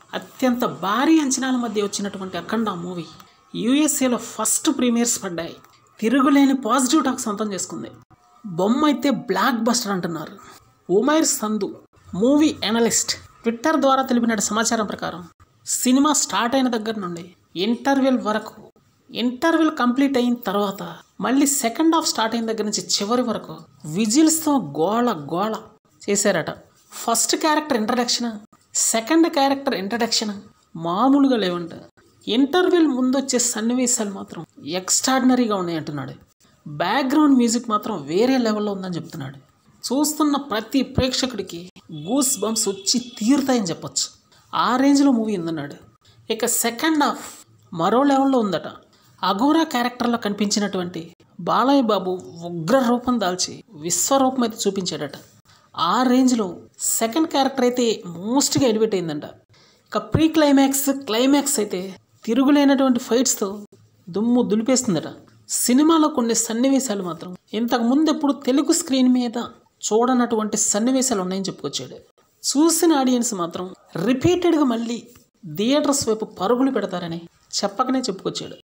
అత్యంత భారీ అంచనాల మధ్య వచ్చినటువంటి అఖండ మూవీ యూఎస్ఏలో ఫస్ట్ ప్రీమియర్స్ పడ్డాయి. తిరుగులేని పాజిటివ్ టాక్ సొంతం చేసుకుంది. బొమ్మ అయితే బ్లాక్ బస్టర్ అంటున్నారు. Umair Sandhu movie analyst twitter ద్వారా తెలిపిన సమాచారం ప్రకారం సినిమా స్టార్ట్ అయిన దగ్గర నుండి ఇంటర్వెల్ వరకు, ఇంటర్వెల్ కంప్లీట్ అయిన తర్వాత మళ్ళీ సెకండ్ హాఫ్ స్టార్ట్ అయిన దగ్గర నుంచి చివరి వరకు విజిల్స్తో గోళ గోళ చేశారట. First character introduction, second character introduction మామూలుగా లేవంట. ఇంటర్వెల్ ముందు వచ్చే సన్నివేశాలు మాత్రం ఎక్స్ట్రాడినరీగా ఉన్నాయి అంటున్నాడు. బ్యాక్గ్రౌండ్ మ్యూజిక్ మాత్రం వేరే లెవెల్లో ఉందని చెప్తున్నాడు. చూస్తున్న ప్రతి ప్రేక్షకుడికి గూస్ బంప్స్ వచ్చి తీరుతాయని చెప్పొచ్చు. ఆ రేంజ్లో మూవీ ఉందన్నాడు. ఇక సెకండ్ హాఫ్ మరో లెవెల్లో ఉందట. అఘోరా క్యారెక్టర్లో కనిపించినటువంటి బాలయ్య బాబు ఉగ్ర రూపం దాల్చి విశ్వరూపం అయితే చూపించాడట. ఆ రేంజ్లో సెకండ్ క్యారెక్టర్ అయితే మోస్ట్గా ఎలివేట్ అయిందంట. ఇక ప్రీ క్లైమాక్స్ అయితే తిరుగులేనటువంటి ఫైట్స్తో దుమ్ము దులిపేస్తుందట. సినిమాలో కొన్ని సన్నివేశాలు మాత్రం ఇంతకుముందు ఎప్పుడు తెలుగు స్క్రీన్ మీద చూడనటువంటి సన్నివేశాలు ఉన్నాయని చెప్పుకొచ్చాడు. చూసిన ఆడియన్స్ మాత్రం రిపీటెడ్గా మళ్ళీ థియేటర్స్ వైపు పరుగులు పెడతారని చెప్పకనే చెప్పుకొచ్చాడు.